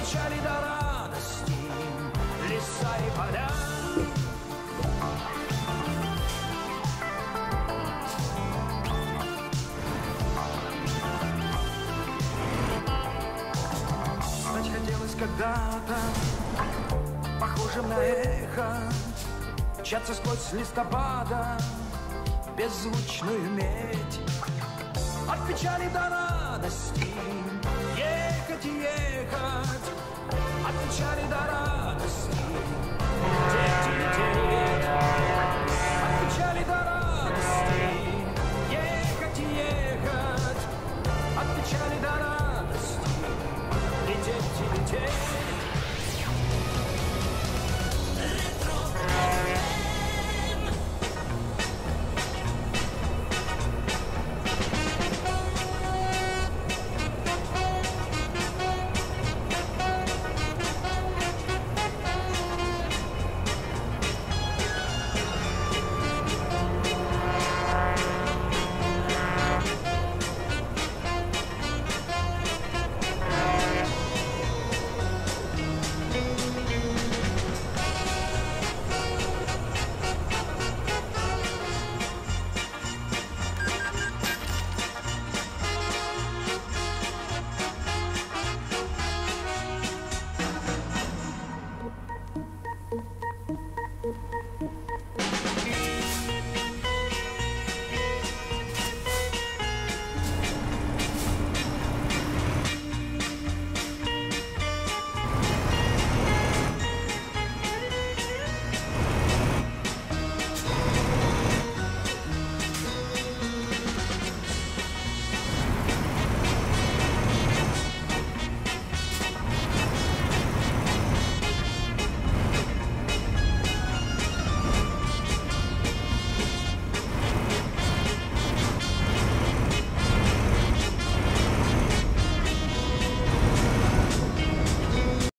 печали до радости, леса и поля. Стать хотелось когда-то похожим на эхо, мчаться сквозь листопада беззвучную медь. От печали до радости ехать и ехать, от печали до радости лететь и лететь.